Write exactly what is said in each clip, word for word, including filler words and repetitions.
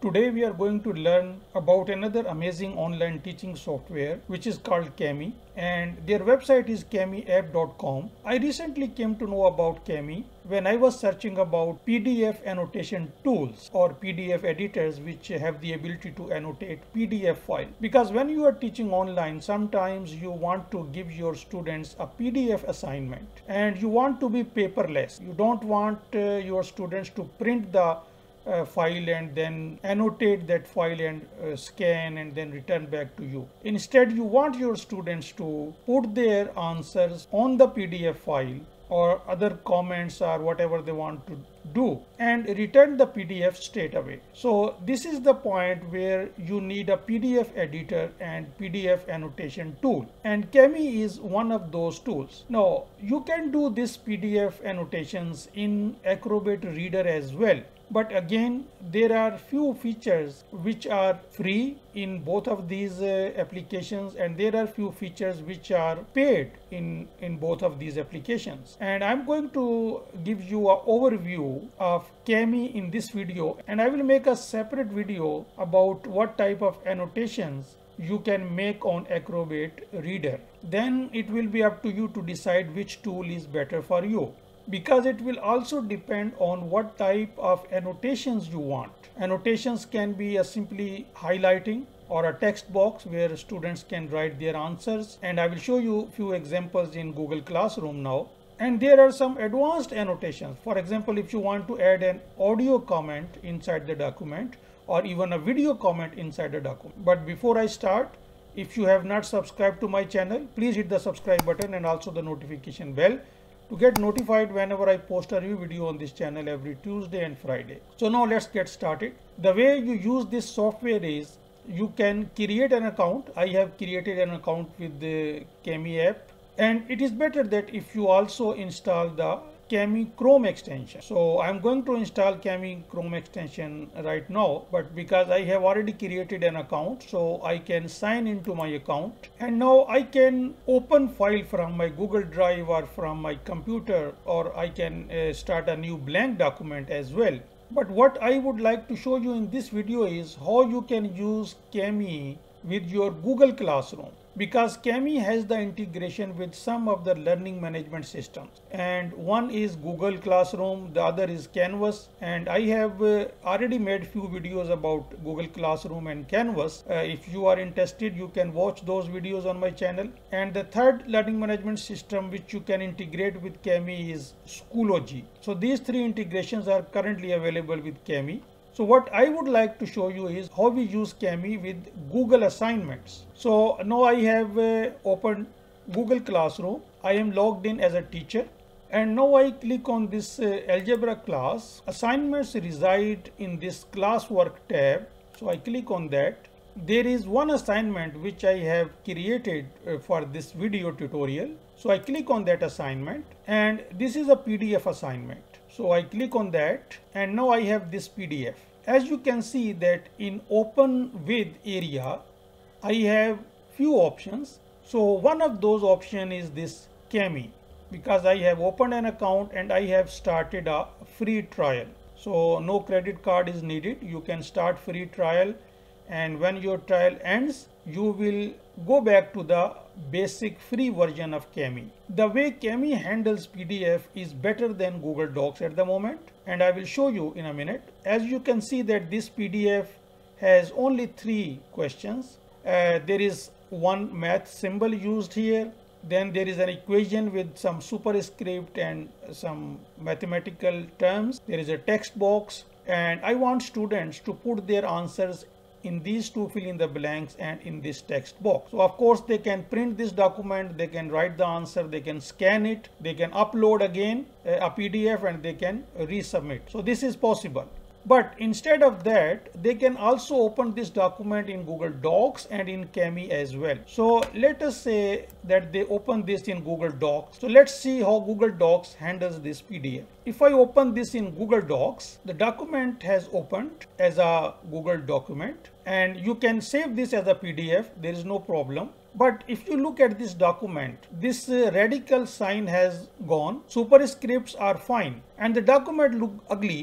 Today we are going to learn about another amazing online teaching software which is called Kami, and their website is kami app dot com. I recently came to know about Kami when I was searching about P D F annotation tools or P D F editors which have the ability to annotate P D F file. Because when you are teaching online, sometimes you want to give your students a P D F assignment and you want to be paperless. You don't want uh, your students to print the Uh, file and then annotate that file and uh, scan and then return back to you. Instead, you want your students to put their answers on the P D F file or other comments or whatever they want to do and return the P D F straight away. So this is the point where you need a P D F editor and P D F annotation tool, and Kami is one of those tools. Now you can do this P D F annotations in Acrobat Reader as well. But again, there are few features which are free in both of these uh, applications, and there are few features which are paid in, in both of these applications. And I'm going to give you an overview of Kami in this video, and I will make a separate video about what type of annotations you can make on Acrobat Reader. Then it will be up to you to decide which tool is better for you, because it will also depend on what type of annotations you want. Annotations can be a simply highlighting or a text box where students can write their answers, and I will show you few examples in Google Classroom now. And there are some advanced annotations. For example, if you want to add an audio comment inside the document or even a video comment inside the document. But before I start, if you have not subscribed to my channel, please hit the subscribe button and also the notification bell to get notified whenever I post a new video on this channel every Tuesday and Friday. So now let's get started. The way you use this software is you can create an account. I have created an account with the Kami app, and it is better that if you also install the Kami Chrome extension. So I'm going to install Kami Chrome extension right now, but because I have already created an account, so I can sign into my account, and now I can open file from my Google Drive or from my computer, or I can uh, start a new blank document as well. But what I would like to show you in this video is how you can use Kami with your Google Classroom, because Kami has the integration with some of the learning management systems, and one is Google Classroom, the other is Canvas, and I have uh, already made few videos about Google Classroom and Canvas. Uh, if you are interested, you can watch those videos on my channel. And the third learning management system which you can integrate with Kami is Schoology. So these three integrations are currently available with Kami. So what I would like to show you is how we use Kami with Google assignments. So now I have uh, opened Google Classroom. I am logged in as a teacher, and now I click on this uh, algebra class. Assignments reside in this classwork tab. So I click on that. There is one assignment which I have created uh, for this video tutorial. So I click on that assignment, and this is a P D F assignment. So I click on that, and now I have this P D F. As you can see that in open with area, I have few options. So one of those options is this Kami, because I have opened an account and I have started a free trial. So no credit card is needed. You can start free trial, and when your trial ends, you will go back to the basic free version of Kami. The way Kami handles P D F is better than Google Docs at the moment, and I will show you in a minute. As you can see that this P D F has only three questions. Uh, there is one math symbol used here. Then there is an equation with some superscript and some mathematical terms. There is a text box, and I want students to put their answers in these two fill in the blanks and in this text box. So of course they can print this document, they can write the answer, they can scan it, they can upload again a P D F, and they can resubmit. So this is possible. But instead of that, they can also open this document in Google Docs and in Kami as well. So let us say that they open this in Google Docs. So let's see how Google Docs handles this P D F. If I open this in Google Docs, the document has opened as a Google document, and you can save this as a P D F. There is no problem. But if you look at this document, this uh, radical sign has gone, superscripts are fine, and the document look ugly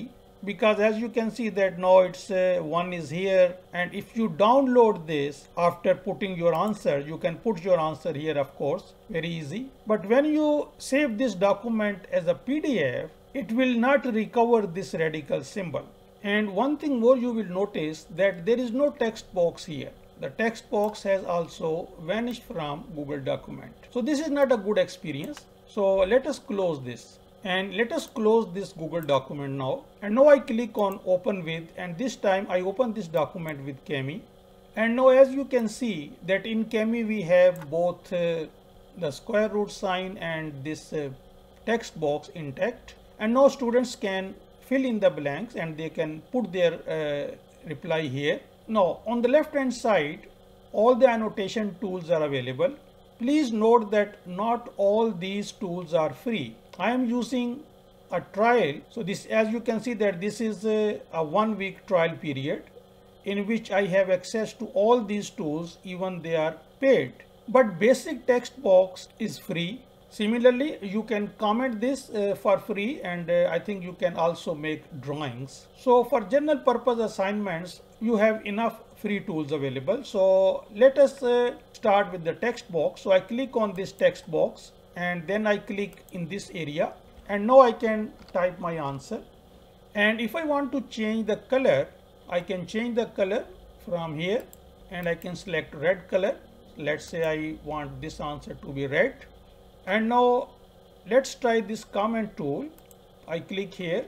because as you can see that now it's uh, one is here, and if you download this after putting your answer, you can put your answer here, of course, very easy. But when you save this document as a P D F, it will not recover this radical symbol. And one thing more you will notice that there is no text box here. The text box has also vanished from Google document. So this is not a good experience. So let us close this. And let us close this Google document now. And now I click on open with, and this time I open this document with Kami. And now as you can see that in Kami we have both uh, the square root sign and this uh, text box intact. And now students can fill in the blanks and they can put their uh, reply here. Now on the left hand side, all the annotation tools are available. Please note that not all these tools are free. I am using a trial. So this, as you can see that this is a, a one week trial period in which I have access to all these tools, even they are paid. But basic text box is free. Similarly, you can comment this uh, for free, and uh, I think you can also make drawings. So for general purpose assignments, you have enough free tools available. So let us uh, start with the text box. So I click on this text box and then I click in this area, and now I can type my answer. And if I want to change the color, I can change the color from here, and I can select red color. Let's say I want this answer to be red. And now let's try this comment tool. I click here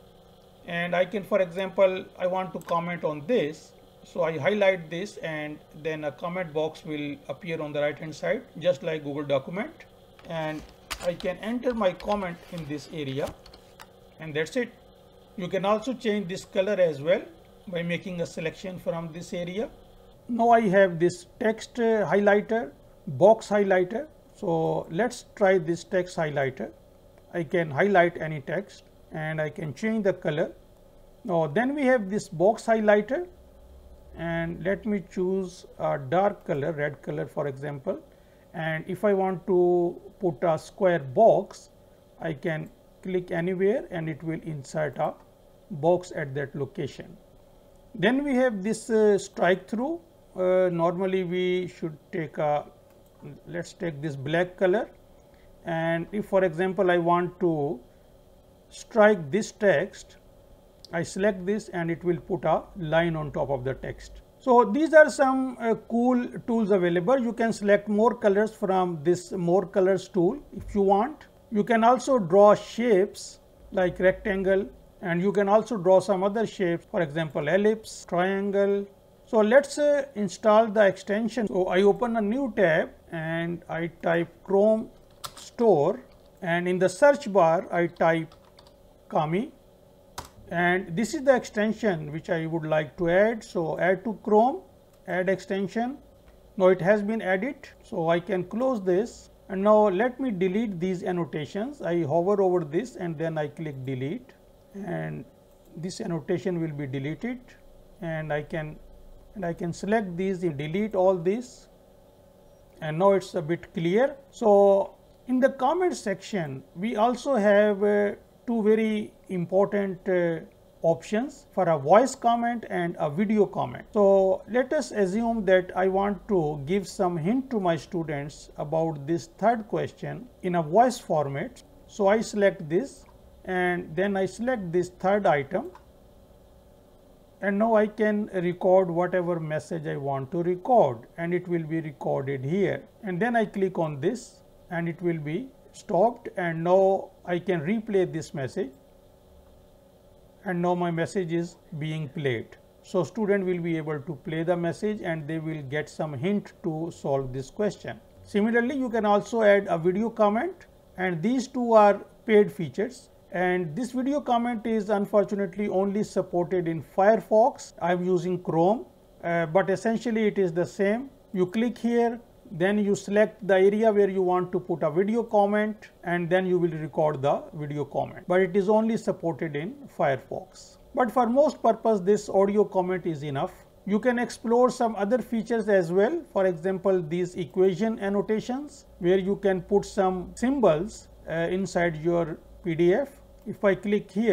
and I can, for example, I want to comment on this. So I highlight this and then a comment box will appear on the right hand side, just like Google document. And I can enter my comment in this area, and that's it. You can also change this color as well by making a selection from this area. Now I have this text uh, highlighter, box highlighter. So let's try this text highlighter. I can highlight any text and I can change the color. Now then we have this box highlighter, and let me choose a dark color, red color for example. And if I want to put a square box, I can click anywhere and it will insert a box at that location. Then we have this uh, strike through. Uh, normally we should take a, let's take this black color, and if for example I want to strike this text, I select this and it will put a line on top of the text. So these are some uh, cool tools available. You can select more colors from this more colors tool if you want. You can also draw shapes like rectangle, and you can also draw some other shapes, for example ellipse, triangle. So let's uh, install the extension. So I open a new tab and I type Chrome Store, and in the search bar I type Kami. And this is the extension which I would like to add. So add to Chrome, add extension. Now it has been added. So I can close this. And now let me delete these annotations. I hover over this and then I click delete. And this annotation will be deleted. And I can and I can select these and delete all this. And now it's a bit clear. So in the comment section, we also have uh, two very important uh, options for a voice comment and a video comment. So let us assume that I want to give some hint to my students about this third question in a voice format. So I select this and then I select this third item, and now I can record whatever message I want to record, and it will be recorded here. And then I click on this and it will be stopped, and now I can replay this message, and now my message is being played. So student will be able to play the message and they will get some hint to solve this question. Similarly, you can also add a video comment, and these two are paid features. And this video comment is unfortunately only supported in Firefox. I am using Chrome, uh, but essentially it is the same. You click here, then you select the area where you want to put a video comment, and then you will record the video comment. But it is only supported in Firefox. But for most purpose, this audio comment is enough. You can explore some other features as well. For example, these equation annotations, where you can put some symbols uh, inside your P D F. If I click here,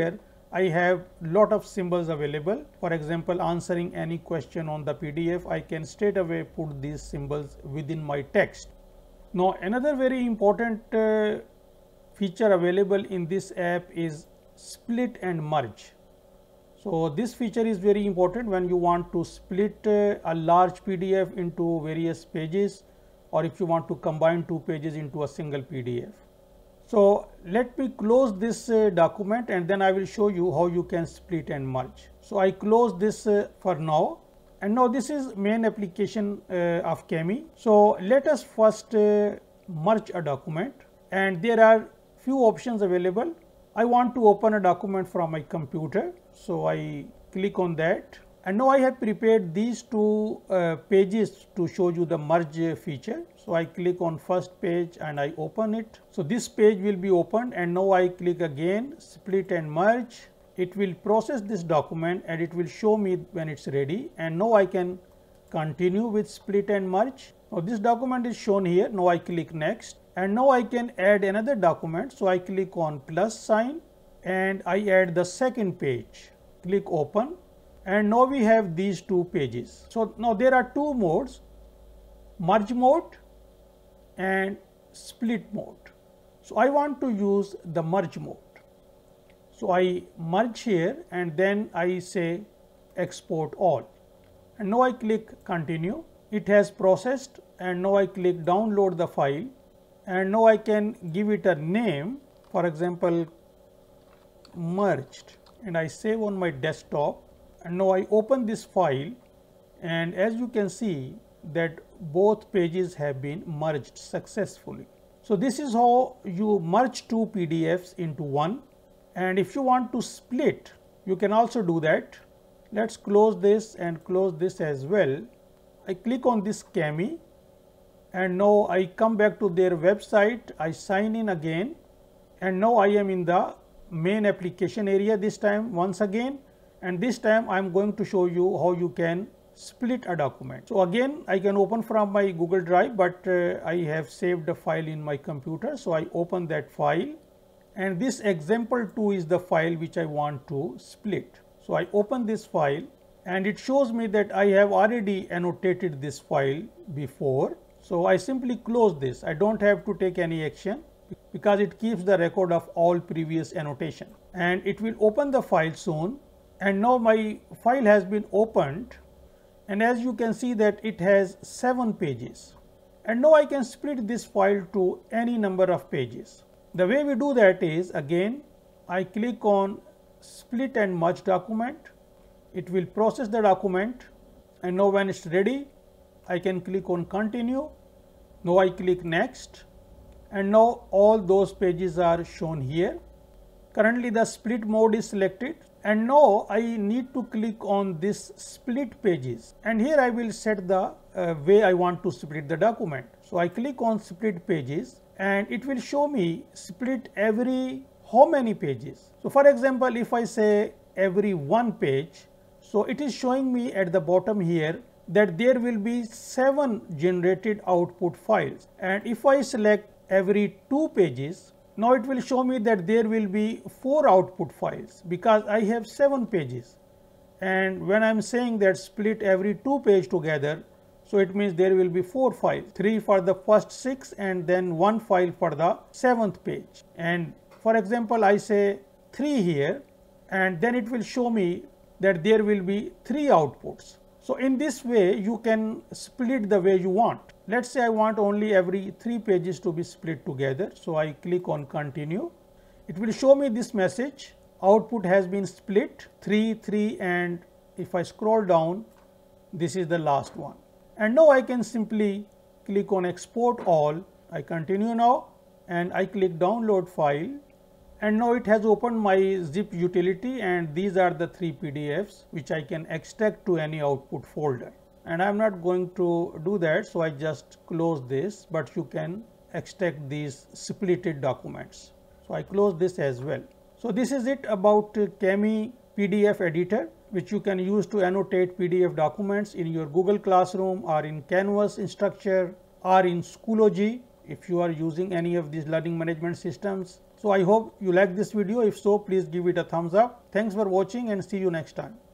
I have lot of symbols available. For example, answering any question on the P D F, I can straight away put these symbols within my text. Now another very important uh, feature available in this app is split and merge. So this feature is very important when you want to split uh, a large P D F into various pages, or if you want to combine two pages into a single P D F. So let me close this uh, document and then I will show you how you can split and merge. So I close this uh, for now, and now this is main application uh, of Kami. So let us first uh, merge a document, and there are few options available. I want to open a document from my computer, so I click on that, and now I have prepared these two uh, pages to show you the merge feature. So I click on first page and I open it. So this page will be opened, and now I click again split and merge. It will process this document and it will show me when it's ready, and now I can continue with split and merge. Now this document is shown here. Now I click next, and now I can add another document. So I click on plus sign and I add the second page. Click open, and now we have these two pages. So now there are two modes, merge mode and split mode. So I want to use the merge mode. So I merge here and then I say export all, and now I click continue. It has processed, and now I click download the file, and now I can give it a name, for example merged, and I save on my desktop, and now I open this file, and as you can see that both pages have been merged successfully. So this is how you merge two P D Fs into one, and if you want to split you can also do that. Let's close this and close this as well. I click on this Kami, and now I come back to their website. I sign in again, and now I am in the main application area this time once again, and this time I am going to show you how you can split a document. So again I can open from my Google Drive, but uh, I have saved a file in my computer, so I open that file, and this example two is the file which I want to split. So I open this file, and it shows me that I have already annotated this file before. So I simply close this. I don't have to take any action because it keeps the record of all previous annotation, and it will open the file soon. And now my file has been opened, and as you can see that it has seven pages, and now I can split this file to any number of pages. The way we do that is, again I click on split and merge document. It will process the document, and now when it's ready I can click on continue. Now I click next, and now all those pages are shown here. Currently the split mode is selected, and now I need to click on this split pages, and here I will set the uh, way I want to split the document. So I click on split pages, and it will show me split every how many pages. So for example, if I say every one page, so it is showing me at the bottom here that there will be seven generated output files, and if I select every two pages, now it will show me that there will be four output files because I have seven pages. And when I am saying that split every two page together, so it means there will be four files, three for the first six and then one file for the seventh page. And for example, I say three here, and then it will show me that there will be three outputs. So in this way you can split the way you want. Let's say I want only every three pages to be split together. So I click on continue. It will show me this message, output has been split three, three, and if I scroll down, this is the last one. And now I can simply click on export all. I continue now, and I click download file, and now it has opened my zip utility, and these are the three P D Fs which I can extract to any output folder. And I am not going to do that, so I just close this, but you can extract these splitted documents. So I close this as well. So this is it about uh, Kami P D F editor, which you can use to annotate P D F documents in your Google Classroom or in Canvas, Instructure, or in Schoology if you are using any of these learning management systems, So I hope you like this video. If so, please give it a thumbs up. Thanks for watching and see you next time.